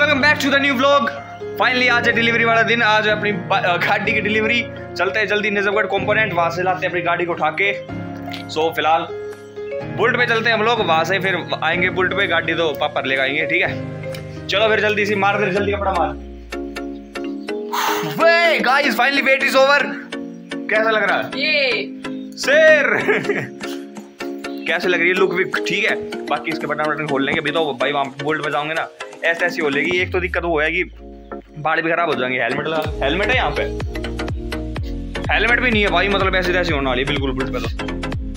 Welcome back to the new vlog. Finally आज है delivery वाला दिन। आज है अपनी गाड़ी की डिलीवरी। चलते हैं जल्दी निजामगढ़ कंपोनेंट, वहां से लाते हैं अपनी गाड़ी को उठा के। सो फिलहाल बुलेट पे चलते हैं हम लोग, वहां से फिर आएंगे बुलेट पे, गाड़ी तो पापा लेकर आएंगे। ठीक है चलो फिर जल्दी सी मार दे, जल्दी कपड़ा मार। वे guys finally wait is over. कैसा लग रहा है ये शेर? कैसे लग रही है लुक भी? ठीक है, बाकी इसके बटन खोल लेंगे। अभी तो भाई वहाँ बुलेट पे जाओगे ना ऐसे ऐसी हो लेगी। एक तो दिक्कत वो है कि बाल भी खराब हो जाएंगे। हेलमेट है यहाँ पे? हेलमेट भी नहीं है भाई, मतलब ऐसी तैसी होने वाली बिल्कुल बुलेट पे। तो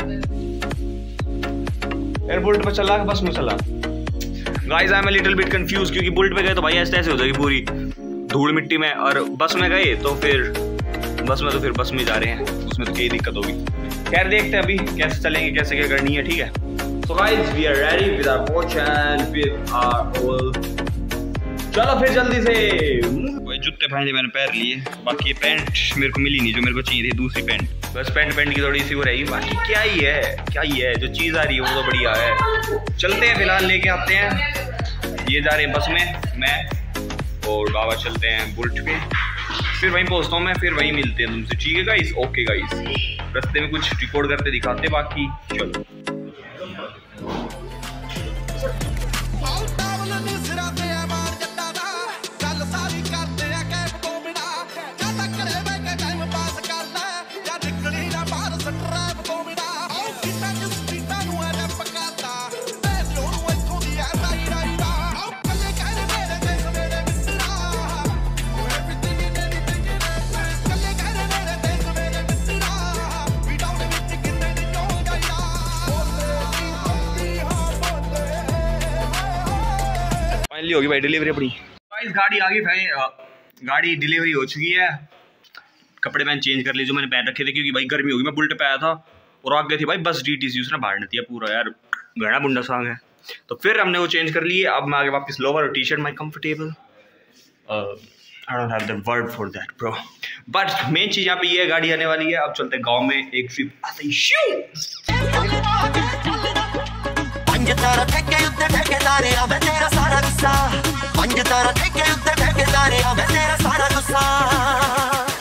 यार बुलेट पे चला बस में चला। Guys I am a little bit confuse, क्योंकि बुलेट पे गए तो भाई ऐसे ऐसे हो जाएगी पूरी धूल मिट्टी में, और बस में गए तो फिर बस में जा रहे हैं, उसमें तो क्या दिक्कत होगी। खैर देखते हैं अभी कैसे चलेंगे, कैसे क्या करनी है। ठीक है so guys we are ready with our watch and with our all। चलो फिर जल्दी से। भाई जूते फाइनली मैंने पहन लिए, बाकी ये पैंट मेरे को मिली नहीं जो मेरे को चाहिए थी, दूसरी पैंट। बस पैंट की थोड़ी सी वो रहेगी, बाकी क्या ही है जो चीज़ आ रही है वो तो बढ़िया है। चलते हैं फिलहाल, लेके आते हैं। ये जा रहे हैं बस में, मैं और बाबा चलते हैं बुलेट पे। फिर वहीं पहुँचता हूँ मैं, फिर वहीं मिलते हैं तुमसे। ठीक है गाइस? ओके गाइस, रास्ते में कुछ रिकॉर्ड करते दिखाते, बाकी चलो। होगी भाई डिलीवरी अपनी। गाड़ी आ गई भाई, गाड़ी डिलीवरी हो चुकी है। कपड़े मैंने चेंज कर लिए जो मैंने पहन रखे थे, क्योंकि भाई गर्मी होगी। मैं बुलेट पे आया था और आगे थी भाई बस डीटीसी, उसने बाहर नहीं दिया पूरा यार, घना बुंडा सांग है। तो फिर हमने वो चेंज कर लिए। अब मैं आगे वापस लोवर और T shirt my comfortable. I don't have the word for that bro, but main चीज यहाँ पे ये गाड़ी आने वाली है। अब चलते हैं गाँव में एक ट्रिप आते ही। तारा ठेके उत्ते ठेकेदारे अब तेरा सारा गुस्सा, पंज तारा ठेके उत्ते ठेकेदारे अब तेरा सारा गुस्सा।